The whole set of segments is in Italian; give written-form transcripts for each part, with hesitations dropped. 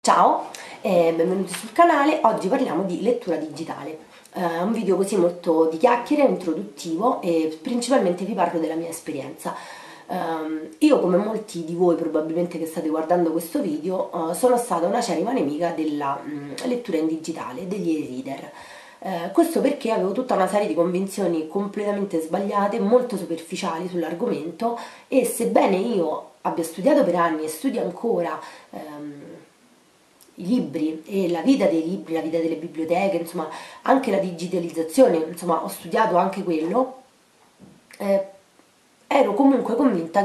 Ciao e benvenuti sul canale. Oggi parliamo di lettura digitale. È un video così molto di chiacchiere, introduttivo, e principalmente vi parlo della mia esperienza. Io, come molti di voi probabilmente che state guardando questo video, sono stata una acerrima nemica della lettura in digitale, degli e-reader. Questo perché avevo tutta una serie di convinzioni completamente sbagliate, molto superficiali sull'argomento, e sebbene io abbia studiato per anni e studio ancora i libri e la vita dei libri, la vita delle biblioteche, insomma anche la digitalizzazione, insomma ho studiato anche quello, eh, ero comunque convinta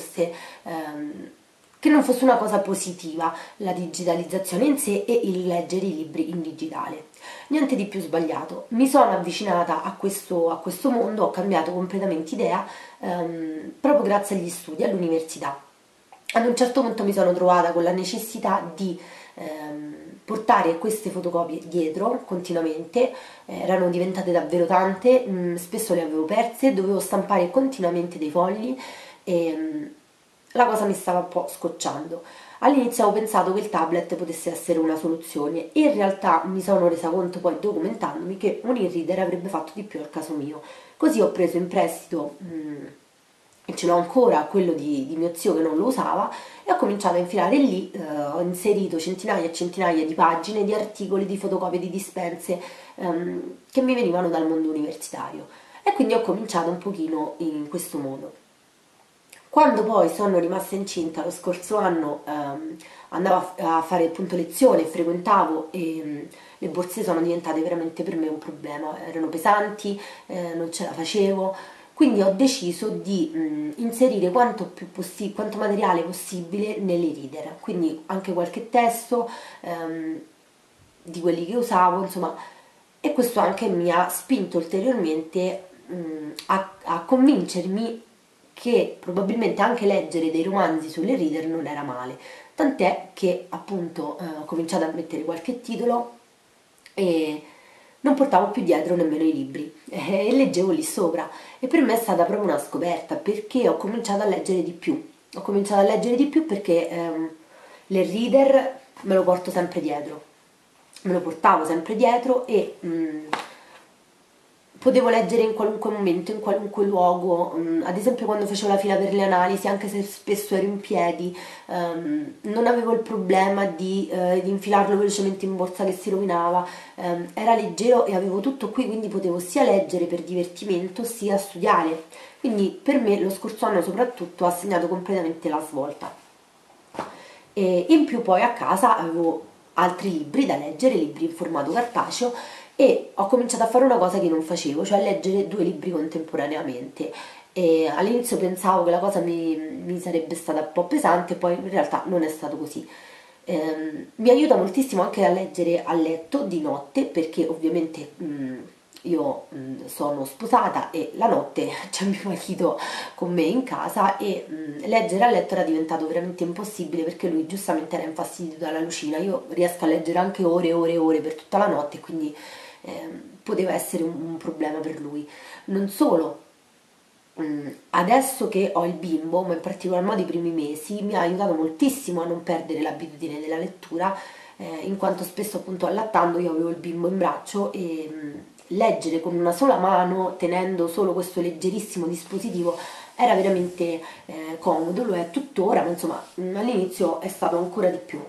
che non fosse una cosa positiva la digitalizzazione in sé e il leggere i libri in digitale. Niente di più sbagliato. Mi sono avvicinata a questo mondo, ho cambiato completamente idea proprio grazie agli studi, all'università. Ad un certo punto mi sono trovata con la necessità di portare queste fotocopie dietro continuamente, erano diventate davvero tante, spesso le avevo perse, dovevo stampare continuamente dei fogli e la cosa mi stava un po' scocciando. All'inizio avevo pensato che il tablet potesse essere una soluzione e in realtà mi sono resa conto poi documentandomi che un e-reader avrebbe fatto di più al caso mio. Così ho preso in prestito e ce l'ho ancora quello di mio zio che non lo usava, e ho cominciato a infilare lì, ho inserito centinaia e centinaia di pagine, di articoli, di fotocopie, di dispense che mi venivano dal mondo universitario, e quindi ho cominciato un pochino in questo modo. Quando poi sono rimasta incinta lo scorso anno, andavo a fare appunto lezione, frequentavo, e le borse sono diventate veramente per me un problema, erano pesanti, non ce la facevo. Quindi ho deciso di inserire quanto materiale possibile nelle reader, quindi anche qualche testo di quelli che usavo, insomma, e questo anche mi ha spinto ulteriormente a convincermi che probabilmente anche leggere dei romanzi sulle reader non era male, tant'è che appunto ho cominciato a mettere qualche titolo e non portavo più dietro nemmeno i libri e leggevo lì sopra, e per me è stata proprio una scoperta perché ho cominciato a leggere di più. Ho cominciato a leggere di più perché le reader me lo porto sempre dietro, me lo portavo sempre dietro e potevo leggere in qualunque momento, in qualunque luogo, ad esempio quando facevo la fila per le analisi, anche se spesso ero in piedi, non avevo il problema di infilarlo velocemente in borsa che si rovinava, era leggero e avevo tutto qui, quindi potevo sia leggere per divertimento sia studiare. Quindi per me lo scorso anno soprattutto ha segnato completamente la svolta. E in più poi a casa avevo altri libri da leggere, libri in formato cartaceo, e ho cominciato a fare una cosa che non facevo, cioè leggere due libri contemporaneamente. E all'inizio pensavo che la cosa mi sarebbe stata un po' pesante, poi in realtà non è stato così. Mi aiuta moltissimo anche a leggere a letto di notte, perché ovviamente io sono sposata e la notte c'è mio marito con me in casa, e leggere a letto era diventato veramente impossibile perché lui giustamente era infastidito dalla lucina. Io riesco a leggere anche ore e ore e ore per tutta la notte, quindi poteva essere un problema per lui. Non solo, adesso che ho il bimbo, ma in particolar modo i primi mesi, mi ha aiutato moltissimo a non perdere l'abitudine della lettura, in quanto spesso appunto allattando io avevo il bimbo in braccio e leggere con una sola mano, tenendo solo questo leggerissimo dispositivo, era veramente comodo. Lo è tuttora, ma insomma all'inizio è stato ancora di più.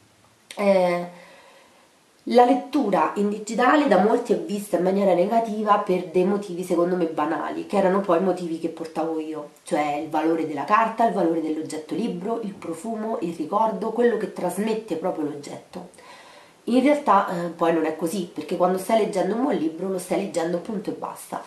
La lettura in digitale da molti è vista in maniera negativa per dei motivi secondo me banali, che erano poi i motivi che portavo io, cioè il valore della carta, il valore dell'oggetto libro, il profumo, il ricordo, quello che trasmette proprio l'oggetto. In realtà poi non è così, perché quando stai leggendo un buon libro lo stai leggendo punto e basta.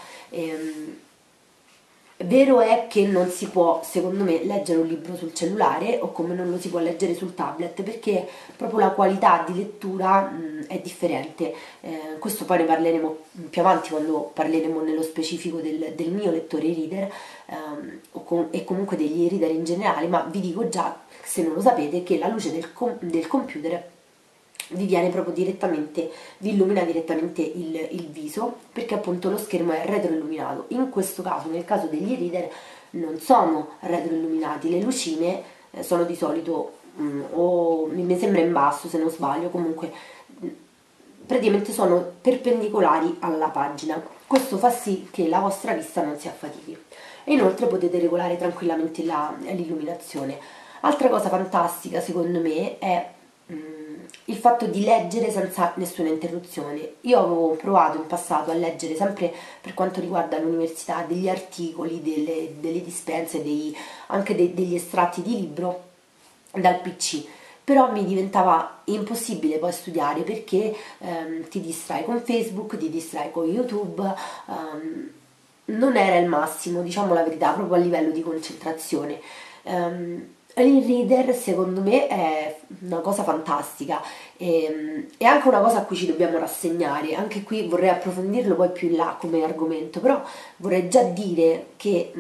Vero è che non si può, secondo me, leggere un libro sul cellulare, o come non lo si può leggere sul tablet, perché proprio la qualità di lettura è differente. Questo poi ne parleremo più avanti, quando parleremo nello specifico del mio lettore e-reader, e comunque degli e-reader in generale, ma vi dico già, se non lo sapete, che la luce del computer vi viene proprio direttamente, vi illumina direttamente il viso, perché appunto lo schermo è retroilluminato. In questo caso, nel caso degli e-reader, non sono retroilluminati, le lucine sono di solito o mi sembra in basso se non sbaglio, comunque praticamente sono perpendicolari alla pagina. Questo fa sì che la vostra vista non si affatichi e inoltre potete regolare tranquillamente l'illuminazione. Altra cosa fantastica secondo me è il fatto di leggere senza nessuna interruzione. Io avevo provato in passato a leggere, sempre per quanto riguarda l'università, degli articoli, delle dispense, anche degli estratti di libro dal PC, però mi diventava impossibile poi studiare perché ti distrai con Facebook, ti distrai con YouTube, non era il massimo, diciamo la verità, proprio a livello di concentrazione. L'e-reader secondo me è una cosa fantastica e è anche una cosa a cui ci dobbiamo rassegnare. Anche qui vorrei approfondirlo poi più in là come argomento, però vorrei già dire che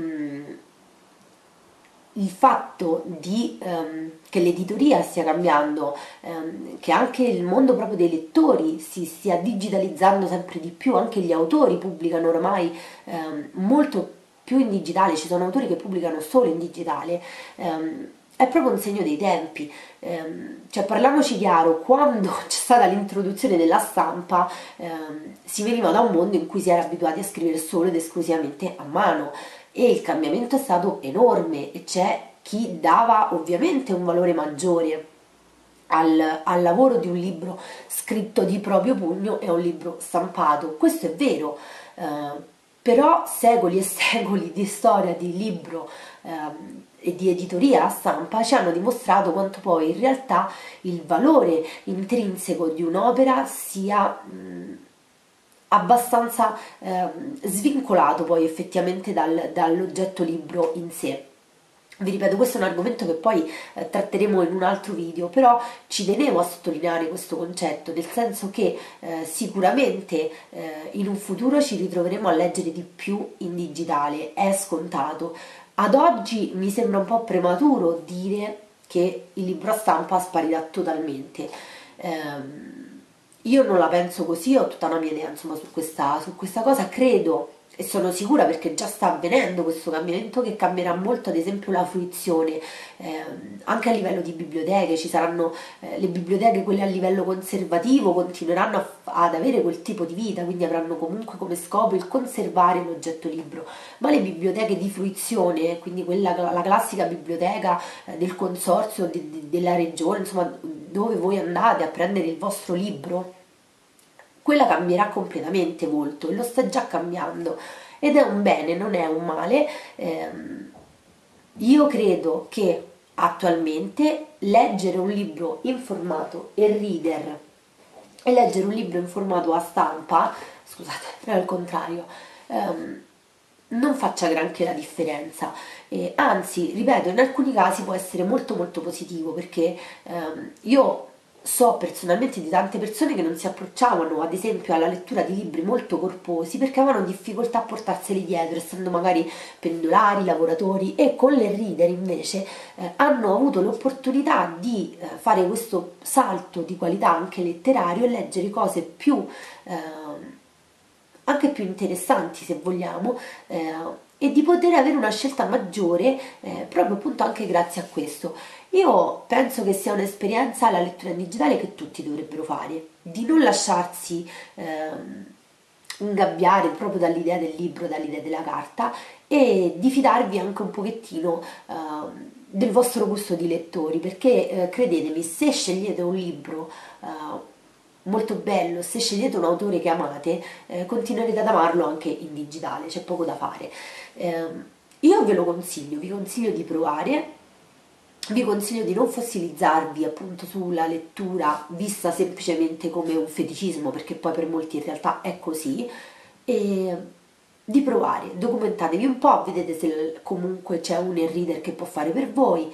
il fatto che l'editoria stia cambiando, che anche il mondo proprio dei lettori si stia digitalizzando sempre di più, anche gli autori pubblicano oramai molto più in digitale, ci sono autori che pubblicano solo in digitale, è proprio un segno dei tempi. Cioè, parliamoci chiaro, quando c'è stata l'introduzione della stampa si veniva da un mondo in cui si era abituati a scrivere solo ed esclusivamente a mano e il cambiamento è stato enorme e c'è chi dava ovviamente un valore maggiore al lavoro di un libro scritto di proprio pugno e a un libro stampato. Questo è vero, però secoli e secoli di storia di libro e di editoria a stampa ci hanno dimostrato quanto poi in realtà il valore intrinseco di un'opera sia abbastanza svincolato poi effettivamente dall'oggetto libro in sé. Vi ripeto, questo è un argomento che poi tratteremo in un altro video, però ci tenevo a sottolineare questo concetto, nel senso che sicuramente in un futuro ci ritroveremo a leggere di più in digitale, è scontato. Ad oggi mi sembra un po' prematuro dire che il libro a stampa sparirà totalmente. Io non la penso così, ho tutta una mia idea insomma su questa cosa, credo e sono sicura perché già sta avvenendo questo cambiamento che cambierà molto ad esempio la fruizione, anche a livello di biblioteche, ci saranno le biblioteche, quelle a livello conservativo, continueranno ad avere quel tipo di vita, quindi avranno comunque come scopo il conservare l'oggetto libro, ma le biblioteche di fruizione, quindi la classica biblioteca del consorzio, della regione, insomma dove voi andate a prendere il vostro libro, quella cambierà completamente volto e lo sta già cambiando ed è un bene, non è un male. Io credo che attualmente leggere un libro in formato e-reader e leggere un libro in formato a stampa, scusate, è al contrario, non faccia granché la differenza, anzi, ripeto, in alcuni casi può essere molto molto positivo perché io so personalmente di tante persone che non si approcciavano ad esempio alla lettura di libri molto corposi perché avevano difficoltà a portarseli dietro, essendo magari pendolari, lavoratori, e con l'e-reader invece hanno avuto l'opportunità di fare questo salto di qualità anche letterario e leggere cose più anche più interessanti se vogliamo, e di poter avere una scelta maggiore proprio appunto anche grazie a questo. Io penso che sia un'esperienza la lettura digitale che tutti dovrebbero fare, di non lasciarsi ingabbiare proprio dall'idea del libro, dall'idea della carta e di fidarvi anche un pochettino del vostro gusto di lettori, perché credetemi, se scegliete un libro molto bello, se scegliete un autore che amate, continuerete ad amarlo anche in digitale, c'è poco da fare. Io ve lo consiglio, vi consiglio di provare, vi consiglio di non fossilizzarvi appunto sulla lettura vista semplicemente come un feticismo, perché poi per molti in realtà è così, e di provare, documentatevi un po', vedete se comunque c'è un e-reader che può fare per voi.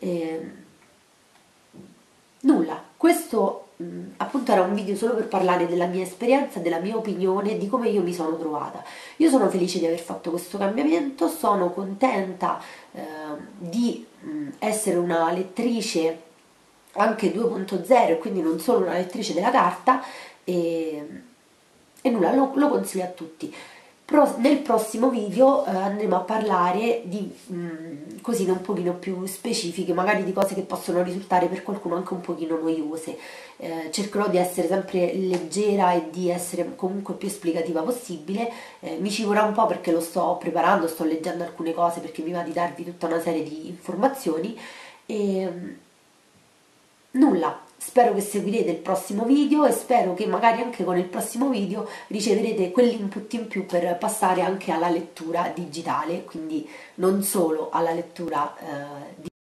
Nulla, questo appunto era un video solo per parlare della mia esperienza, della mia opinione, di come io mi sono trovata. Io sono felice di aver fatto questo cambiamento, sono contenta di essere una lettrice anche 2.0 e quindi non solo una lettrice della carta e nulla, lo consiglio a tutti. Nel prossimo video andremo a parlare di cosine un pochino più specifiche, magari di cose che possono risultare per qualcuno anche un pochino noiose. Cercherò di essere sempre leggera e di essere comunque più esplicativa possibile. Mi ci vorrà un po' perché lo sto preparando, sto leggendo alcune cose perché mi va di darvi tutta una serie di informazioni e nulla. Spero che seguirete il prossimo video e spero che magari anche con il prossimo video riceverete quell'input in più per passare anche alla lettura digitale, quindi non solo alla lettura